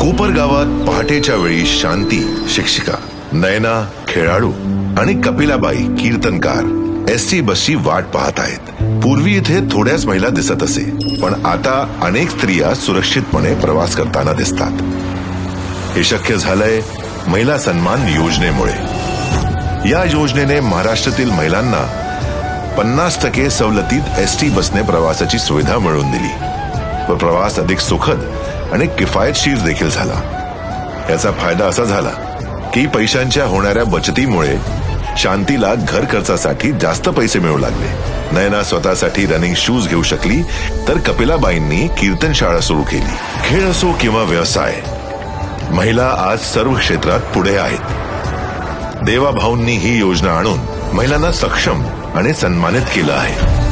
कोपर गावात पहाटेच्या वेळी शांती शिक्षिका, नयना खेळाडू आणि कपिलाबाई कीर्तनकार एसटी बसची वाट पाहत आहेत. पूर्वी इथे थोड्याच महिला दिसत असे, पण आता अनेक स्त्रिया सुरक्षितपणे प्रवास करताना दिसतात. हे शक्य झालंय महिला सन्मान योजनेमुळे. या योजनेने महाराष्ट्रातील महिलांना 50% सवलतीत एसटी बसने प्रवासाची सुविधा मिळवून दिली व प्रवास अधिक सुखद आणि किफायतशीर देखील झाला. याचा फायदा असा झाला की पैशांच्या होणाऱ्या बचतीमुळे शांतीला घर खर्चासाठी जास्त पैसे मिळू लागले. नयना स्वतःसाठी रनिंग शूज घेऊ शकली, तर कपिलाबाईंनी कीर्तन शाळा सुरू केली. खेळ असो किंवा व्यवसाय, महिला आज सर्व क्षेत्रात पुढे आहेत. देवाभाऊंनी ही योजना आणून महिलांना सक्षम आणि सन्मानित केलं आहे.